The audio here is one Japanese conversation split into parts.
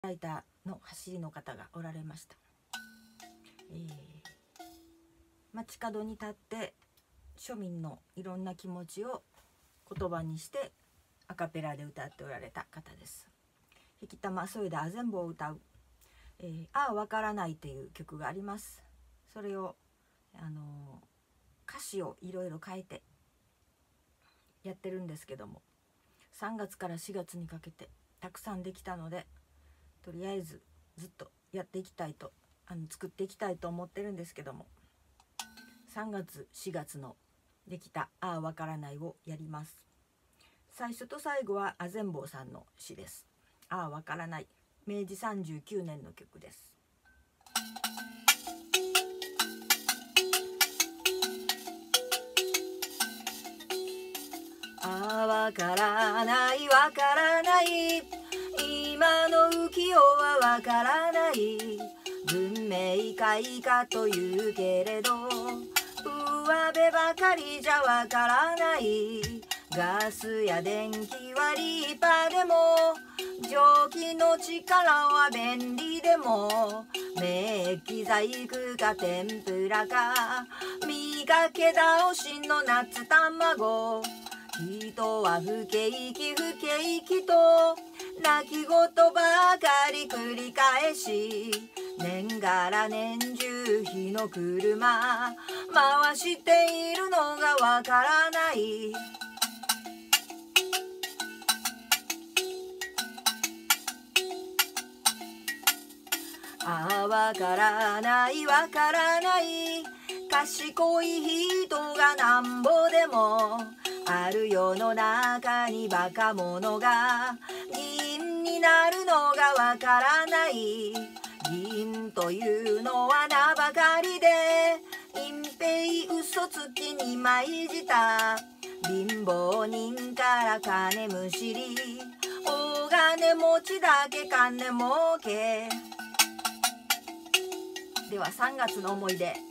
ライターの走りの方がおられました。街角に立って庶民のいろんな気持ちを言葉にしてアカペラで歌っておられた方です。引玉それであぜんぼを歌う「ああわからない」という曲があります。それを歌詞をいろいろ変えてやってるんですけども、3月から4月にかけてたくさんできたので、とりあえずずっとやっていきたいと作っていきたいと思ってるんですけども、3月4月のできた「ああわからない」をやります。最初と最後はあぜんぼうさんの詩です。ああわからない、明治39年の曲です。ああわからないわからない、今の浮世はわからない、文明開化というけれど上辺ばかりじゃわからない、ガスや電気は立派でも蒸気の力は便利でも、メッキ細工か天ぷらか磨け倒しの夏卵、人は不景気不景気と泣き言ばかり繰り返し、年がら年中日の車回しているのがわからない。ああわからないわからない、賢い人がなんぼでもある世の中にバカ者が議員になるのがわからない。議員というのは名ばかりで隠蔽嘘つきに舞いじた貧乏人から金むしり、大金持ちだけ金儲け。では3月の思い出。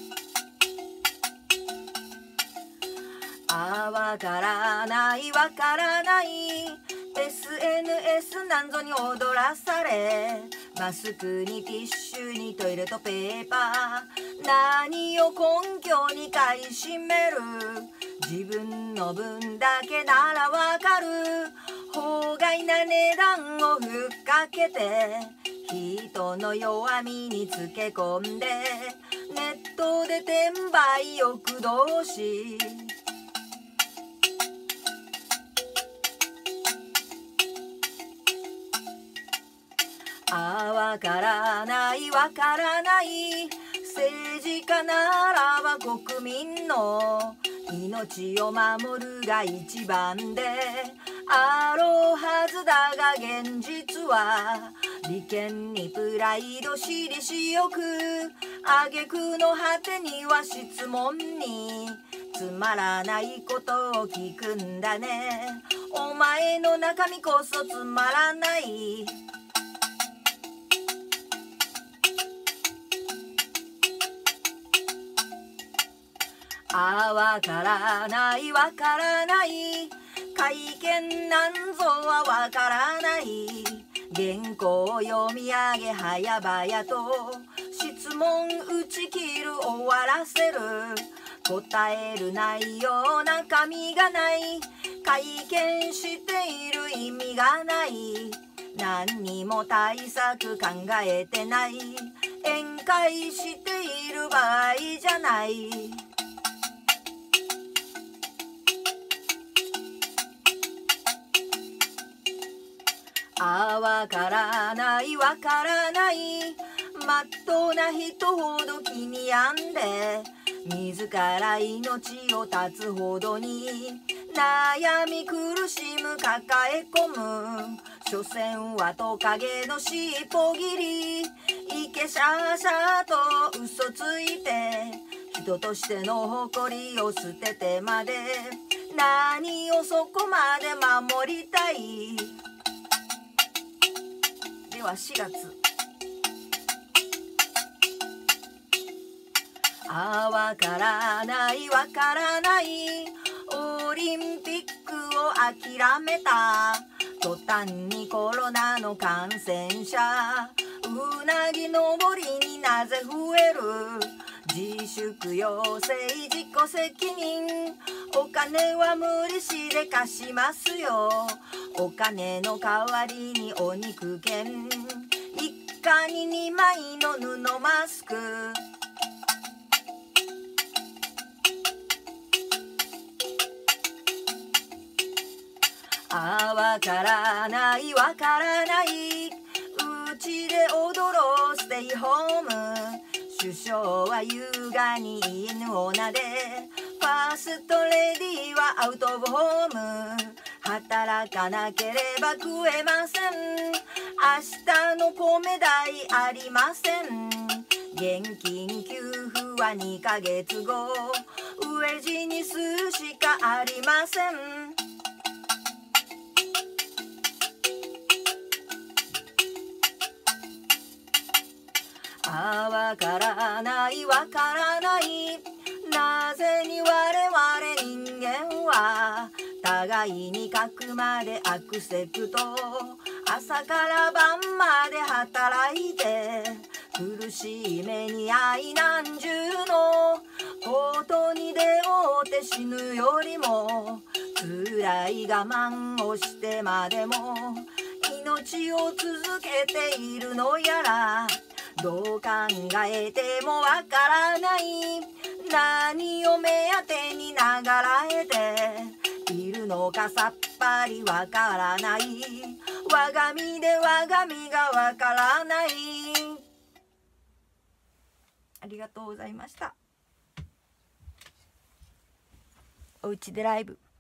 ああわからないわからない、 SNS なんぞに踊らされ、マスクにティッシュにトイレットペーパー、何を根拠に買い占める、自分の分だけならわかる、法外な値段をふっかけて人の弱みにつけ込んでネットで転売欲動し、ああわからないわからない、政治家ならば国民の命を守るが一番であろうはずだが、現実は利権にプライド私利私欲、挙句の果てには質問につまらないことを聞くんだね、お前の中身こそつまらない。ああわからないわからない、会見なんぞはわからない、原稿を読み上げ早々と質問打ち切る終わらせる、答える内容中身がない、会見している意味がない、何にも対策考えてない、宴会している場合じゃない。ああわからないわからない、まっとうな人ほど気に病んで自ら命を絶つほどに悩み苦しむ抱え込む、所詮はトカゲの尻尾切り、いけしゃしゃと嘘ついて人としての誇りを捨ててまで何をそこまで守りたい。では4月。ああわからないわからない、オリンピックを諦めた途端にコロナの感染者、うなぎ登りになぜ増える、自粛要請自己責任、お金は無利子で貸しますよ、お金の代わりにお肉券、一家に2枚の布マスク、わからないわからない、うちで踊ろうステイホーム、首相は優雅に犬を撫で、ファーストレディーはアウトオブホーム、働かなければ食えません、明日の米代ありません、現金給付は2ヶ月後、飢え死にするしかありません。わからないわからない、なぜに我々人間は互いにかくまでアクセプト、朝から晩まで働いて苦しい目に遭い何重のことに出会うて死ぬよりも辛い我慢をしてまでも命を続けているのやら、どう考えてもわからない、何を目当てに流れているのかさっぱりわからない、我が身で我が身がわからない。ありがとうございました。おうちでライブ。